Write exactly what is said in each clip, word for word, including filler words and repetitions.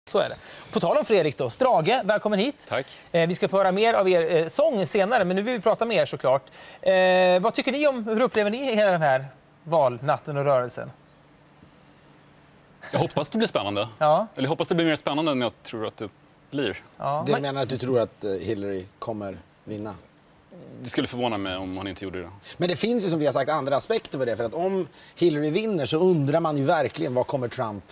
Så är det. På tal om Fredrik då, Strage, välkommen hit. Tack. Eh, vi ska få höra mer av er eh, sång senare, men nu vill vi prata med er såklart. Eh, vad tycker ni om, hur upplever ni hela den här valnatten och rörelsen? Jag hoppas det blir spännande. Ja. Eller jag hoppas det blir mer spännande än jag tror att det blir. Ja. Du menar att du tror att Hillary kommer vinna? Det skulle förvåna mig om hon inte gjorde det. Men det finns ju, som vi har sagt, andra aspekter på det. För att om Hillary vinner så undrar man ju verkligen vad kommer Trump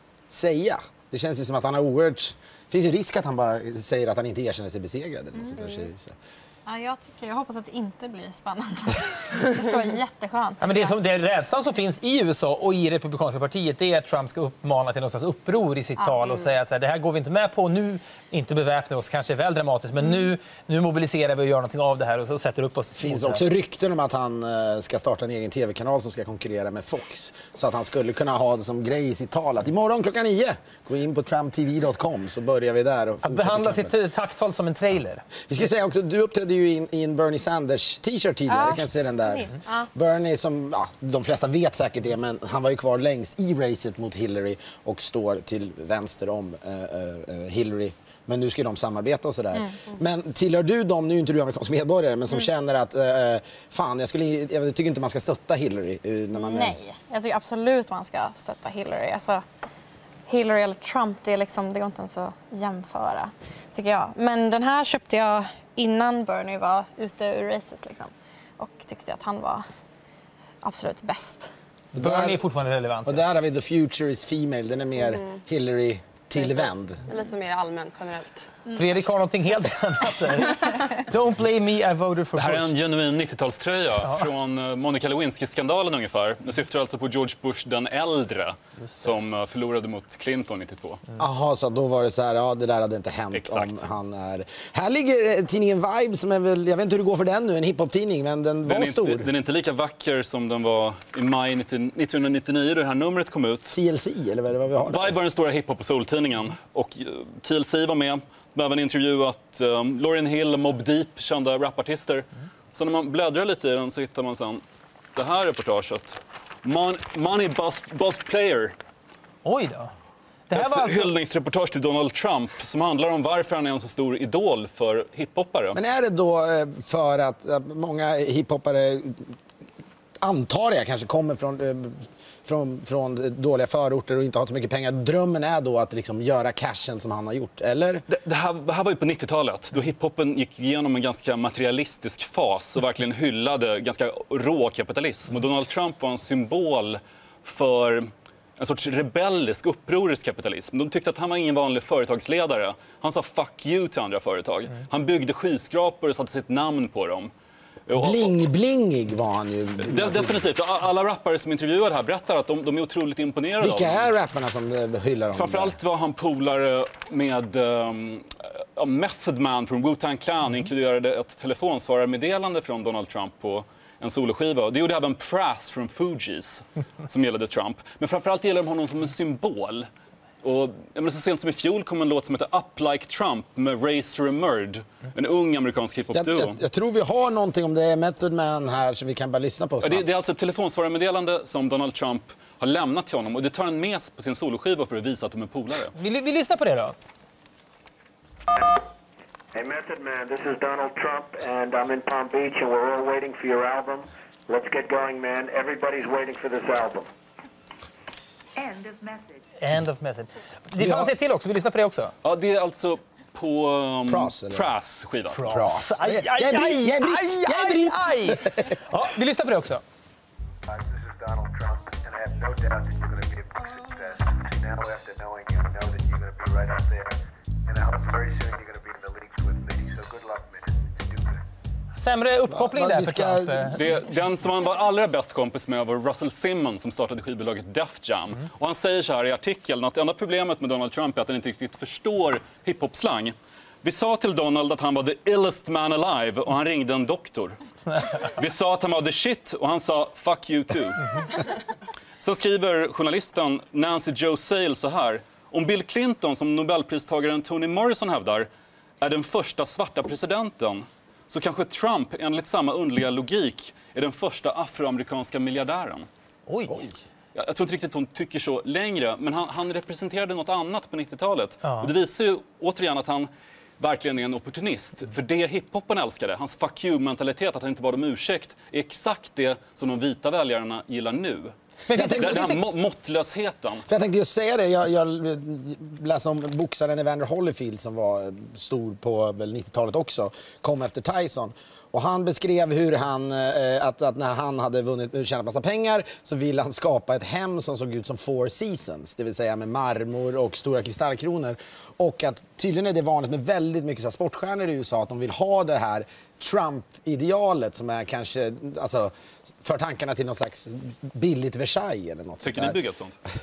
säga. Det känns ju som att han har oerhört... Det finns ju risk att han bara säger att han inte erkänner sig besegrad. Eller något sånt där. Ja, jag, tycker, jag hoppas att det inte blir spännande. Det ska vara jätteskönt. Ja, men det, som, det rädslan som finns i U S A och i Republikanska partiet är att Trump ska uppmana till något slags uppror i sitt ja. tal och säga att det här går vi inte med på nu, inte beväpna oss, kanske är väl dramatiskt, men mm. nu, nu mobiliserar vi och gör någonting av det här och så sätter upp oss. Det finns också rykten om att han ska starta en egen tv-kanal som ska konkurrera med Fox. Så att han skulle kunna ha det som grej i sitt tal att imorgon klockan nio, gå in på trump t v dot com så börjar vi där. Och att behandla sitt tacktal som en trailer. Vi ska säga också, du uppträdde ju in, i en Bernie Sanders t-shirt tidigare, ja, jag kan se den där. Ja. Bernie som, ja, de flesta vet säkert det, men han var ju kvar längst i racet mot Hillary och står till vänster om uh, uh, Hillary. Men nu ska de samarbeta och sådär. Mm, mm. Men tillhör du dem, nu är inte du amerikansk medborgare, men som mm. känner att uh, fan, jag, skulle, jag tycker inte man ska stötta Hillary. Uh, när man Nej, jag tycker absolut man ska stötta Hillary. Alltså, Hillary eller Trump, det, är liksom, det går inte ens att jämföra, tycker jag. Men den här köpte jag innan Bernie var ute ur racet liksom. Och tyckte att han var absolut bäst. Bernie är fortfarande relevant. Och där har vi The Future is Female, den är mer mm. Hillary tillvänd. Lite mer allmän generellt. Mm. Fredrik har någonting helt annat där. Don't blame me, I voted for Bush. Det här är en genuin nittiotalströja ja. från Monica Lewinsky-skandalen ungefär. Den syftar alltså på George Bush den äldre som förlorade mot Clinton nittiotvå. Jaha, mm. så då var det så här, ja det där hade inte hänt. Exakt. Om han är... Här ligger tidningen Vibe som är väl, jag vet inte hur det går för den nu, en hiphop-tidning, men den var den är stor. Inte, den är inte lika vacker som den var i maj nittonhundranittionio då det här numret kom ut. T L C eller vad det var vi har? Vibe var den stora hiphop- och soul-tidningen och T L C var med. De har även intervjuat um, Lauryn Hill och Mobb Deep, kända rapartister. Mm. Så när man bläddrar lite i den så hittar man sen det här reportaget. Mon Money Bus, Bus Player. Oj då. Det här Ett var alltså... hyllningsreportage till Donald Trump som handlar om varför han är en så stor idol för hiphoppare. Men är det då för att många hiphoppare, antar jag, kanske kommer från... Från, från dåliga förorter och inte har så mycket pengar. Drömmen är då att liksom göra cashen som han har gjort, eller? Det, det, här, det här var ju på nittiotalet då hiphopen gick igenom en ganska materialistisk fas och verkligen hyllade ganska rå kapitalism. Och Donald Trump var en symbol för en sorts rebellisk, upprorisk kapitalism. De tyckte att han var ingen vanlig företagsledare. Han sa fuck you till andra företag. Mm. Han byggde skyskrapor och satte sitt namn på dem. Bling-blingig var han ju. De, definitivt. Alla rappare som intervjuade här berättar att de, de är otroligt imponerade. Vilka är rapparna som hyllar honom? Framförallt var han polare med um, Method Man från Wu-Tang Clan. Mm. Inkluderade ett telefonsvararmeddelande från Donald Trump på en soloskiva. Det gjorde även Pras från Fugees som gillade Trump. Men framförallt gillar de honom som en symbol. Och så sent som i fjol kom en låt som heter Up Like Trump med Razor and Murd, en ung amerikansk hiphop-duo. Jag, jag, jag tror vi har någonting om det är Method Man här som vi kan bara lyssna på snabbt. Det, det är alltså ett telefonsvararmeddelande som Donald Trump har lämnat till honom och det tar han med på sin soloskiva för att visa att de är polare. Vi, vi lyssnar på det då. Hey Method Man, this is Donald Trump and I'm in Palm Beach and we're all waiting for your album. Let's get going, man. Everybody's waiting for this album. End of message. End of message. Det fanns ett till också, vi lyssnar på det också. Ja, det är alltså på um, Pras, Pras skiva. Pras. Aj, aj, aj, jag är britt, jag är britt, jag är britt. Ja, vi lyssnar på det också. Hi, this is Donald Trump and I have no doubt that you're going to be a big success. Now after knowing you, I know that you're going to be right up there. And I hope very soon you're going to be in the leagues with me. So good luck, man. Sämre uppkoppling Va, där ska... för Trump. Det, den som han var allra bäst kompis med var Russell Simmons som startade skivbolaget Def Jam. Mm. Och han säger så här i artikeln att enda problemet med Donald Trump är att han inte riktigt förstår hiphop-slang. Vi sa till Donald att han var the illest man alive och han ringde en doktor. Vi sa att han var the shit och han sa fuck you too. Sen skriver journalisten Nancy Jo Sale så här: om Bill Clinton, som Nobelpristagaren Toni Morrison hävdar, är den första svarta presidenten, så kanske Trump, enligt samma underliga logik, är den första afroamerikanska miljardären. Oj. Oj. jag tror inte riktigt hon tycker så längre, men han, han representerade något annat på nittiotalet. Ja. Och det visar ju återigen att han verkligen är en opportunist. För det hiphopen älskade, hans fuck you-mentalitet, att han inte bad om ursäkt, är exakt det som de vita väljarna gillar nu. Men Jag tänkte- Den här må- måttlösheten. För jag tänkte just säga det. Jag, jag läste om boxaren Evander Holyfield som var stor på väl nittiotalet också. Kom efter Tyson. Och han beskrev hur han, eh, att, att när han hade vunnit, tjänat massa pengar så ville han skapa ett hem som såg ut som Four Seasons. Det vill säga med marmor och stora kristallkronor. Och att tydligen är det vanligt med väldigt mycket så här sportstjärnor i U S A att de vill ha det här Trump-idealet som är kanske, alltså, för tankarna till någon slags billigt Versailles eller något sånt Tänker ni där. bygga ett sånt? Ja,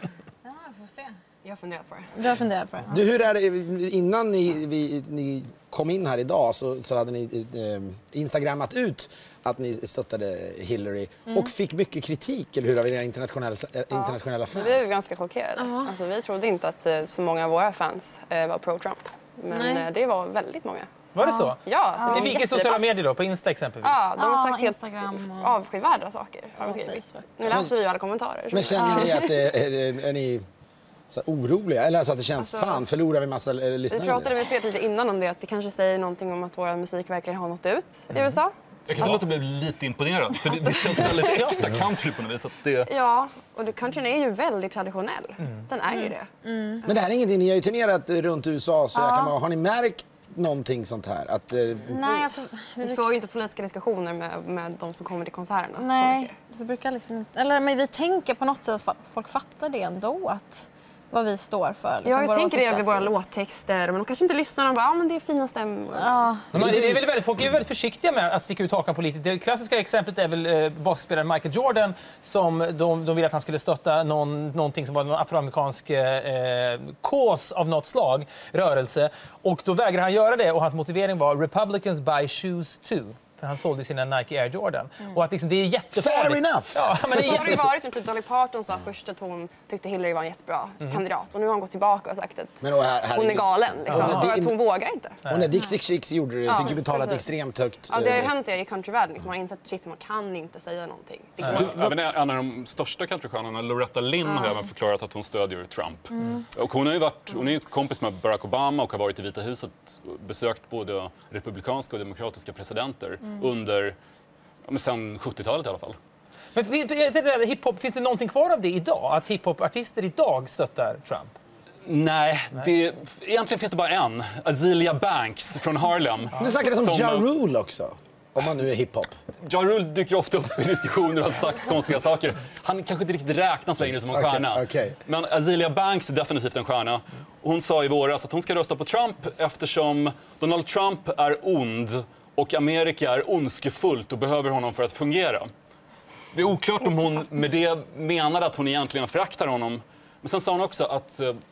vi får se. Jag har funderat på det. Du har funderat på det? Du, hur är det, innan ni, vi, ni kom in här idag så, så hade ni eh, instagrammat ut att ni stöttade Hillary och fick mycket kritik, eller hur, av era internationella, eh, internationella fans? Vi blev ganska chockerade. Alltså, vi trodde inte att eh, så många av våra fans eh, var pro-Trump. Men Nej. eh, det var väldigt många. Var det så? Ja, så Ni det var fick i sociala jättedebatt. medier då, på Insta exempelvis? Ja, de har Ja, sagt helt Instagram och- avskyvärda saker. Har de skrivit. Facebook. Nu läser vi ju alla kommentarer. Men känner ni att det, är, är ni så här oroliga? Eller alltså att det känns, Alltså, fan, förlorar vi massa eh, Vi lyssnare? pratade med Peter lite innan om det, att det kanske säger någonting om att vår musik verkligen har nått ut i U S A. Jag kan inte låta bli lite imponerad, för det, det känns väldigt äkta country på något vis. Att det... Ja, och det- countryn är ju väldigt traditionell. Den är ju det. Men det här är ingenting, ni har ju turnerat runt U S A så jäkla många. Har ni märkt någonting sånt här? Att, eh, Nej, alltså... Vi får ju inte politiska diskussioner med, med de som kommer till konserterna. så Nej, mycket. så brukar liksom inte... Eller men vi tänker på något sätt att fa- folk fattar det ändå, att vad vi står för. Liksom, Ja, jag våra tänker det åsikter. över våra låttexter, men de kanske inte lyssnar och bara, ja men det är fina stämmor. Ja. Men det är väldigt, väldigt, folk är väldigt försiktiga med att sticka ut hakan politiskt. Det klassiska exemplet är väl eh, basketspelaren Michael Jordan som de, de ville att han skulle stötta någon, någonting som var någon afroamerikansk eh, cause av något slag, rörelse. Och då vägrade han göra det och hans motivering var Republicans buy shoes too. För han sålde sina Nike Air Jordan. Och att liksom, det är jättefarligt. Fair enough. Ja, men det är Så har det ju jätte... varit nu, typ Dolly Parton sa först att hon tyckte Hillary var en jättebra kandidat. Och nu har hon gått tillbaka och sagt att Men då här- här- hon är galen. Liksom, Ja, men för det- att hon vågar inte. och när Dixie Chicks gjorde det Ja, fick ju betala ett precis. extremt högt... Ja, det har ju eh, hänt det i countryvärlden. Liksom, man har insett shit, man kan inte säga någonting. Det går inte. Även en av de största countrystjärnorna, Loretta Lynn, har även förklarat att hon stödjer Trump. Och hon, har ju varit, hon är ju kompis med Barack Obama och har varit i Vita huset och besökt både republikanska och demokratiska presidenter under, ja, men sen sjuttiotalet i alla fall. Men fin- det där hiphop, finns det någonting kvar av det idag? Att hiphopartister idag stöttar Trump? Nej, det, egentligen finns det bara en. Azealia Banks från Harlem. Det snackades om Som- Ja Rule också. Om man nu är hiphop. Ja Rule dyker ofta upp i diskussioner och har sagt konstiga saker. Han kanske inte riktigt räknas längre som en Okej, stjärna. okej. Men Azealia Banks är definitivt en stjärna. Hon sa i våras att hon ska rösta på Trump eftersom Donald Trump är ond och Amerika är ondskefullt och behöver honom för att fungera. Det är oklart om hon med det menade att hon egentligen föraktar honom. Men sen sa hon också att eh,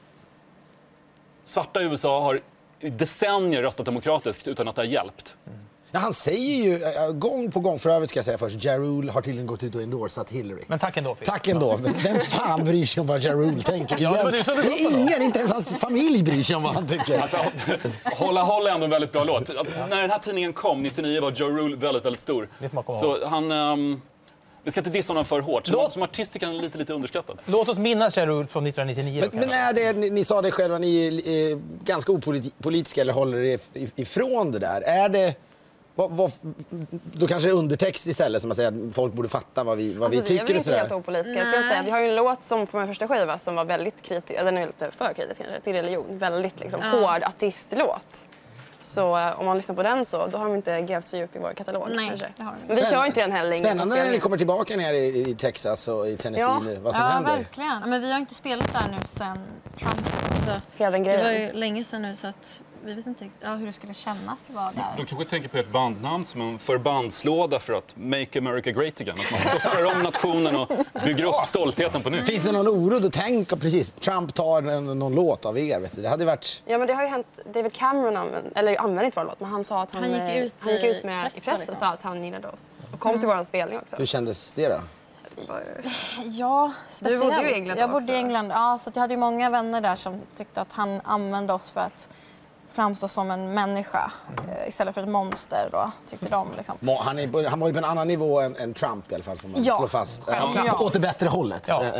svarta i U S A har i decennier röstat demokratiskt utan att det har hjälpt. Ja, han säger ju eh, gång på gång, för övrigt ska jag säga först, Ja Rule har tydligen gått ut och endorsat Hillary. Men tack ändå, Phil. Tack ändå. Men vem fan bryr sig om vad Ja Rule tänker? Ja, det var du som det tog upp är det då. ingen, inte ens hans familj bryr sig om vad han tycker. Alltså, Hålla hålla är ändå en väldigt bra låt. Att när den här tidningen kom, nittionio, var Joe Rule väldigt, väldigt stor. Det får man komma Så han... Um, vi ska inte dissa honom för hårt. Som, Låt- som artist tycker jag han är lite, lite underskattad. Låt oss minnas Ja Rule från nittonhundranittionio. Men, då, men kanske. är det, ni, ni sa det själva, ni är eh, ganska opolitiska eller håller er if- ifrån det där. Är det... Vad, vad, då kanske det är undertext istället, som man säger att folk borde fatta vad vi, vad Alltså, vi tycker. vi är väl och inte sådär. helt opolitiska. Jag skulle säga. Vi har ju en låt som på min första skiva som var väldigt kritisk, den är lite för kritisk kanske, till religion. Väldigt liksom, hård ateistlåt. Så eh, om man lyssnar på den så då har de inte grävt så djupt i vår katalog. Nej, kanske. det har de inte. Men vi kör inte den heller längre. Spännande Vi när ni spelar- kommer tillbaka ner i, i Texas och i Tennessee, Ja. nu, vad som Ja, händer. verkligen. Men vi har inte spelat där nu sen Trump. Så Hela den det var grejen. ju länge sedan nu, så att vi vet inte riktigt ja, hur det skulle kännas att vara där. De kanske tänker på ert bandnamn som en förbandslåda för att make America great again. Att man plåstrar om nationen och bygger upp stoltheten på nytt. Finns det någon oro då? Tänk om precis Trump tar en, någon låt av er. Vet du. Det hade varit... Ja, men det har ju hänt. David Cameron använde, eller använde inte vår låt, men han sa att han, Han gick eh, ut han gick i ut med i pressen, press och liksom. sa att han gillade oss. Och kom till vår spelning också. Hur kändes det då? Ja, speciellt. bodde ju i England Jag bodde också. i England. Ja, så jag hade ju många vänner där som tyckte att han använde oss för att framstå som en människa eh, istället för ett monster då, tyckte de. Liksom. Han, är, han var ju på en annan nivå än, än Trump i alla fall, får man Ja. slå fast. Ja. Åt det bättre hållet. Ja.